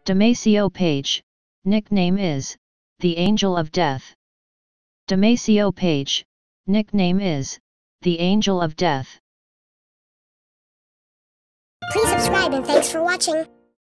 Damacio Page, nickname is the Angel of Death. Damacio Page, nickname is the Angel of Death. Please subscribe and thanks for watching.